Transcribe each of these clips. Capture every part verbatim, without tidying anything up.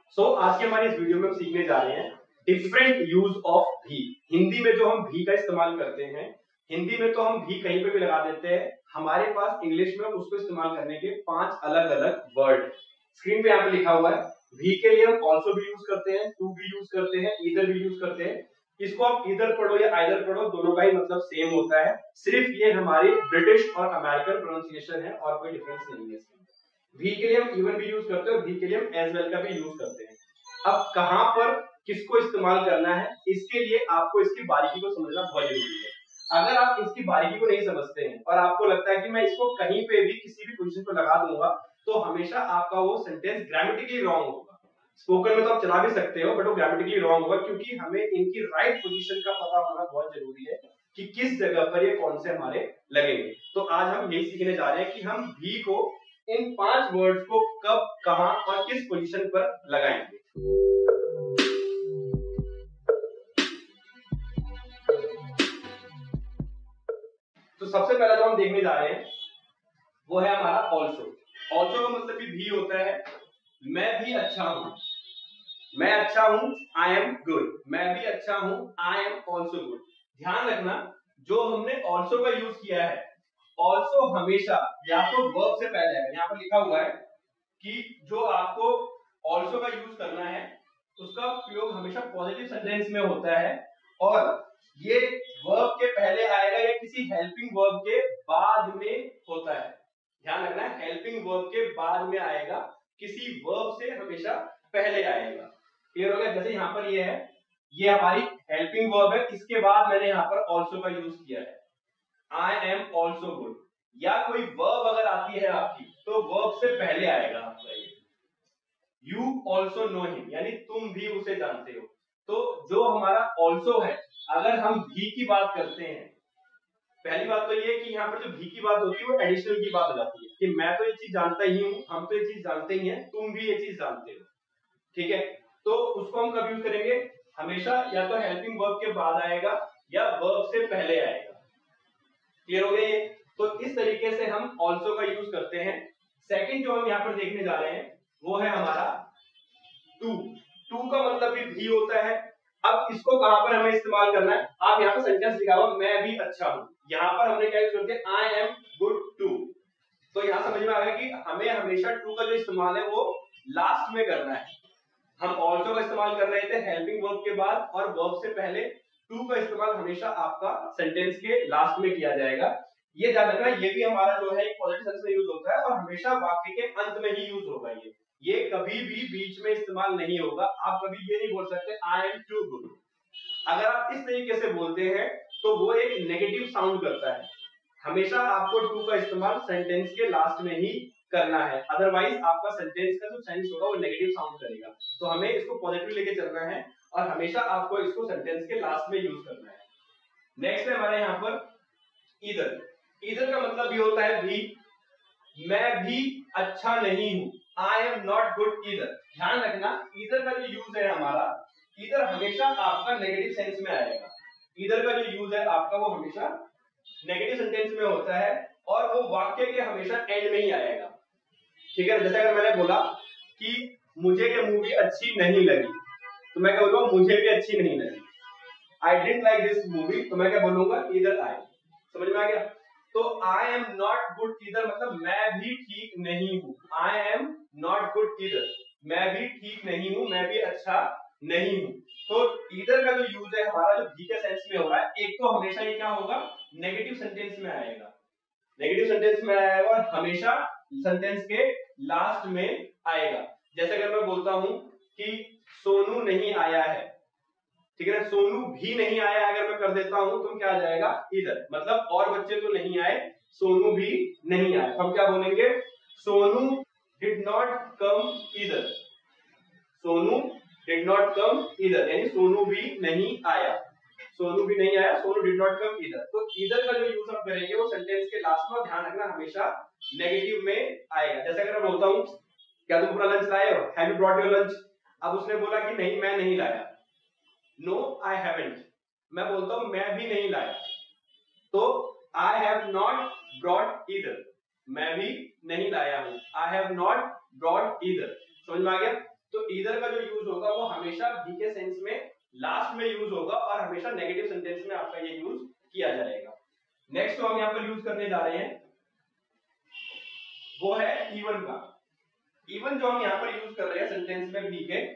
सो so, आज के हमारी इस वीडियो में हम सीखने जा रहे हैं डिफरेंट यूज ऑफ भी। हिंदी में जो हम भी का इस्तेमाल करते हैं, हिंदी में तो हम भी कहीं पे भी लगा देते हैं, हमारे पास इंग्लिश में उसको इस्तेमाल करने के पांच अलग अलग वर्ड स्क्रीन पे यहाँ पे लिखा हुआ है। भी के लिए हम ऑल्सो भी यूज करते हैं, टू भी यूज करते हैं, इधर भी यूज करते हैं। इसको आप इधर पढ़ो या आइदर पढ़ो, दोनों का ही मतलब सेम होता है, सिर्फ ये हमारी ब्रिटिश और अमेरिकन प्रोनाउंसिएशन है और कोई डिफरेंस नहीं है इसमें। भी के लिए हम इवन भी यूज करते हैं और भी के लिए हम एज वेल का भी यूज करते हैं। अब कहां पर किसको इस्तेमाल करना है, इसके लिए आपको इसकी बारीकी को समझना बहुत जरूरी है। अगर आप इसकी बारीकी को नहीं समझते हैं और आपको लगता है कि मैं इसको कहीं पे भी किसी भी पोजीशन पर लगा दूंगा तो हमेशा आपका वो सेंटेंस ग्रामेटिकली रॉन्ग होगा। स्पोकन में तो आप चला भी सकते हो बट वो ग्रामेटिकली रॉन्ग होगा, क्योंकि हमें इनकी राइट पोजीशन का पता होना बहुत जरूरी है कि किस जगह पर ये कौन से हमारे लगेंगे। तो आज हम यही सीखने जा रहे हैं कि हम भी को इन पांच वर्ड्स को कब, कहां और किस पोजीशन पर लगाएंगे। तो सबसे पहला जो हम देखने जा रहे हैं वो है हमारा ऑल्सो। ऑल्सो का मतलब भी, भी होता है मैं भी अच्छा हूं, मैं अच्छा हूं, आई एम गुड, मैं भी अच्छा हूं, आई एम ऑल्सो गुड। ध्यान रखना जो हमने ऑल्सो का यूज किया है, ऑल्सो हमेशा या तो वर्ब से पहले आएगा। यहाँ पर लिखा हुआ है कि जो आपको ऑल्सो का यूज करना है उसका प्रयोग हमेशा पॉजिटिव सेंटेंस में होता है और ये वर्ब के पहले आएगा या किसी हेल्पिंग वर्ब के बाद में होता है। ध्यान रखना है, हेल्पिंग वर्ब के बाद में आएगा, किसी वर्ब से हमेशा पहले आएगा। क्लियर हो गया? जैसे यहाँ पर ये है, ये हमारी हेल्पिंग वर्ब है, इसके बाद मैंने यहाँ पर ऑल्सो का यूज किया है, आई एम ऑल्सो गुड। या कोई वर्ब अगर आती है आपकी तो वर्ब से पहले आएगा आपका ये यू ऑल्सो नो हिम, यानी तुम भी उसे जानते हो। तो जो हमारा ऑल्सो है, अगर हम भी की बात करते हैं, पहली बात तो ये कि यहाँ पर जो भी की बात होती है वो एडिशनल की बात हो जाती है कि मैं तो ये चीज जानता ही हूँ, हम तो ये चीज जानते ही हैं, तुम भी ये चीज जानते हो। ठीक है, तो उसको हम कब यूज करेंगे? हमेशा या तो हेल्पिंग वर्ब के बाद आएगा या वर्ब से पहले आएगा। क्लियर हो गया ये? तो इस तरीके से हम ऑल्सो का यूज करते हैं। सेकंड जो हम यहाँ पर देखने जा रहे हैं वो है हमारा टू। टू का मतलब भी, भी होता है। अब इसको कहां पर हमें इस्तेमाल करना है? आप यहाँ पर सेंटेंस लिखा हुआ मैं भी अच्छा हूं, यहाँ पर हमने क्या यूज करते हैं? I am good too. तो यहाँ समझ में आ गया कि हमें हमेशा टू का जो इस्तेमाल है वो लास्ट में करना है। हम ऑल्सो का इस्तेमाल कर रहे थे हेल्पिंग वर्ब के बाद और वर्ब से पहले, टू का इस्तेमाल हमेशा आपका सेंटेंस के लास्ट में किया जाएगा। ये ध्यान रखना, ये भी हमारा जो है एक पॉजिटिव सेंस में यूज होता है और हमेशा वाक्य के अंत में ही यूज होगा। ये ये कभी भी बीच में इस्तेमाल नहीं होगा। आप कभी ये नहीं बोल सकते आई एम टू गुड। अगर आप इस तरीके से बोलते हैं तो वो एक नेगेटिव साउंड करता है। हमेशा आपको टू का इस्तेमाल सेंटेंस के लास्ट में ही करना है, अदरवाइज आपका सेंटेंस का जो सेंस होगा वो नेगेटिव साउंड करेगा। तो हमें इसको पॉजिटिव लेके चलना है और हमेशा आपको इसको सेंटेंस के लास्ट में यूज करना है। नेक्स्ट है हमारे यहाँ पर इधर। इधर का मतलब ये होता है भी, मैं भी अच्छा नहीं हूं, आई एम नॉट गुड इधर। ध्यान रखना, इधर का जो यूज है हमारा, इधर हमेशा आपका नेगेटिव सेंस में आएगा। इधर का जो यूज है आपका वो हमेशा नेगेटिव सेंटेंस में होता है और वो वाक्य के हमेशा एंड में ही आएगा। ठीक है, जैसे अगर मैंने बोला कि मुझे ये मूवी अच्छी नहीं लगी तो मैं क्या बोलूंगा? मुझे भी अच्छी नहीं लगी। I didn't like this movie तो मैं क्या बोलूंगा? इधर आई। समझ में आ गया? तो आई एम नॉट गुड इधर मतलब मैं भी ठीक नहीं हूं। आई एम नॉट गुड इधर, मैं भी ठीक नहीं हूं, मैं भी अच्छा नहीं हूं। तो इधर का जो यूज है हमारा, जो भी के सेंस में हो रहा है, एक तो हमेशा ये क्या होगा? नेगेटिव सेंटेंस में आएगा, नेगेटिव सेंटेंस में आएगा और हमेशा सेंटेंस के लास्ट में आएगा। जैसे अगर मैं बोलता हूं कि सोनू नहीं आया है, ठीक है ना, सोनू भी नहीं आया अगर मैं कर देता हूं तो क्या आ जाएगा? इधर, मतलब और बच्चे तो नहीं आए, सोनू भी नहीं आया। हम क्या बोलेंगे? सोनू डिड नॉट कम इधर, सोनू डिड नॉट कम इधर, यानी सोनू भी नहीं आया, सोनू भी नहीं आया, सोनू डिड नॉट कम इधर। तो इधर का जो यूज हम करेंगे वो सेंटेंस के लास्ट में, ध्यान रखना, हमेशा नेगेटिव में आएगा। जैसे अगर मैं बोलता हूं क्या तुम अपना लंच लाए हो? Have you brought your lunch? अब उसने बोला कि नहीं मैं नहीं लाया, नो आई हैवंट। मैं बोलता हूं मैं भी नहीं लाया, तो I have not brought either, मैं भी नहीं लाया हूं, I have not brought either. समझ में आ गया? तो ईदर का जो यूज होगा वो हमेशा भी के सेंस में लास्ट में यूज होगा और हमेशा नेगेटिव सेंटेंस में आपका ये यूज किया जाएगा। नेक्स्ट जो हम यहाँ पर यूज करने जा रहे हैं वो है इवन का। इवन जो हम यहाँ पर यूज कर रहे हैं सेंटेंस में भी के,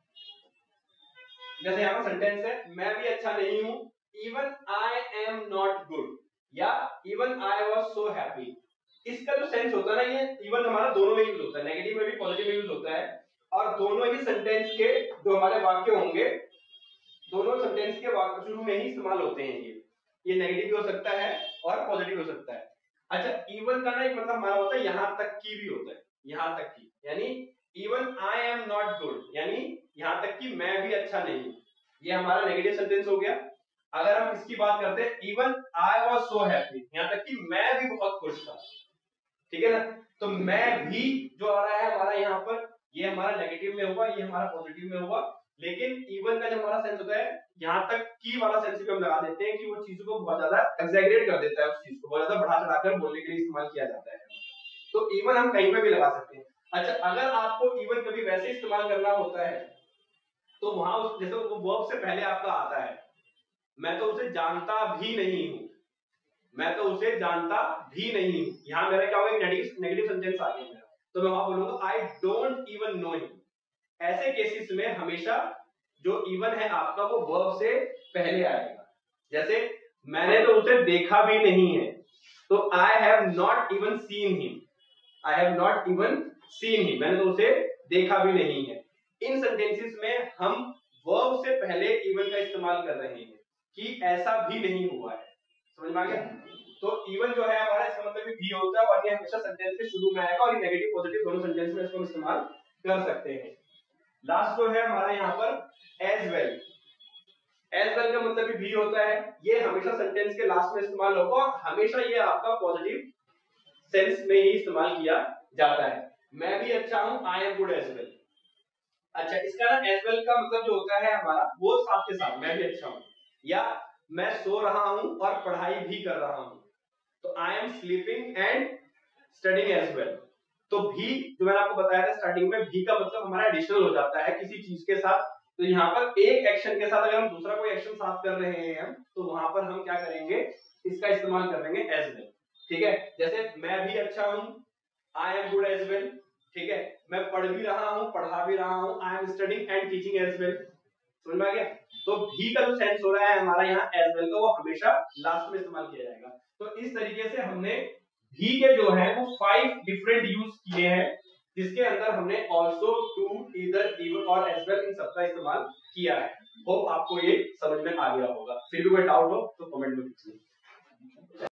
जैसे यहाँ पर सेंटेंस है मैं भी अच्छा नहीं हूं, even I am not good, या even I was so happy. इसका जो सेंस होता है ना, ये इवन हमारा दोनों में यूज होता है, नेगेटिव में भी पॉजिटिव में यूज होता है, और दोनों ही सेंटेंस के जो हमारे वाक्य होंगे दोनों सेंटेंस के वाक्य शुरू में ही इस्तेमाल होते हैं। ये ये नेगेटिव भी हो सकता है और पॉजिटिव हो सकता है। अच्छा, इवन का ना एक मतलब हमारा होता है यहां तक की भी होता है, यहां तक की, यानी even I am not good, यानी यहां तक कि मैं भी अच्छा नहीं हूं, ये हमारा नेगेटिव सेंटेंस हो गया। अगर हम इसकी बात करते हैं even I was so happy, यहां तक कि मैं भी बहुत खुश था, ठीक है ना। तो मैं भी जो आ रहा है हमारा यहाँ पर, ये हमारा नेगेटिव में होगा, ये हमारा पॉजिटिव में होगा। लेकिन इवन का जो हमारा सेंस होता है यहाँ तक की वाला सेंस भी हम लगा देते हैं कि वो चीज को बहुत ज्यादा एक्सैगरेट कर देता है, उस चीज को बहुत ज्यादा बढ़ा चढ़ाकर बोलने के लिए इस्तेमाल किया जाता है। तो इवन हम कहीं पे भी लगा सकते हैं। अच्छा, अगर आपको इवन कभी वैसे इस्तेमाल करना होता है तो वहां जैसे वो वर्ब से पहले आपका आता है मैं तो उसे जानता भी नहीं हूं, मैं तो उसे जानता भी नहीं हूं, यहां मेरा क्या होगा, नेगेटिव नेगेटिव सेंटेंस आ गया मेरा, तो मैं वहां बोलूंगा I don't even know him. ऐसे केसेस में हमेशा जो इवन है आपका वो वर्ब से पहले आएगा। जैसे मैंने तो उसे देखा भी नहीं है, तो I have not even seen him, I have not even seen him, मैंने तो उसे देखा भी नहीं है। इन सेंटेंसेस में हम वर्ब से पहले इवन का इस्तेमाल कर रहे हैं कि ऐसा भी नहीं हुआ है, समझ में आ गया। तो इवन जो है हमारा इसका मतलब भी होता है और ये हमेशा सेंटेंस के शुरू में आएगा और ये नेगेटिव पॉजिटिव दोनों सेंटेंस में इसको इस्तेमाल कर सकते हैं। लास्ट जो है हमारा यहाँ पर एज वेल, एज वेल का मतलब भी होता है, ये हमेशा सेंटेंस के लास्ट में इस्तेमाल होगा और हमेशा ये आपका पॉजिटिव सेंस में ही इस्तेमाल किया जाता है। मैं भी अच्छा हूं, I am good as well. अच्छा, इसका ना एज वेल का मतलब जो होता है हमारा वो साथ के साथ मैं भी अच्छा हूं, या मैं सो रहा हूं और पढ़ाई भी कर रहा हूं, तो I am sleeping and studying as well. तो भी जो मैंने आपको बताया था स्टार्टिंग में, भी का मतलब हमारा एडिशनल हो जाता है किसी चीज के साथ। तो यहाँ पर एक एक्शन के साथ अगर हम दूसरा कोई एक्शन साथ कर रहे हैं तो वहां पर हम क्या करेंगे, इसका इस्तेमाल कर लेंगे एज वेल, ठीक है। जैसे मैं भी अच्छा हूं, I am good as well, ठीक है। मैं पढ़ भी रहा हूं, पढ़ा भी रहा हूं, I am studying and teaching as well, समझ में आ गया। तो भी का जो सेंस हो रहा है हमारा यहाँ एज वेल का, वो हमेशा लास्ट में इस्तेमाल किया जाएगा। तो इस तरीके से हमने भी के जो है वो फाइव डिफरेंट यूज किए हैं, जिसके अंदर हमने ऑल्सो, टू, ईदर, इवन और एज वेल इन सबका इस्तेमाल किया है। होप आपको ये समझ में आ गया होगा। फिर भी कोई डाउट हो तो कमेंट में पूछिए।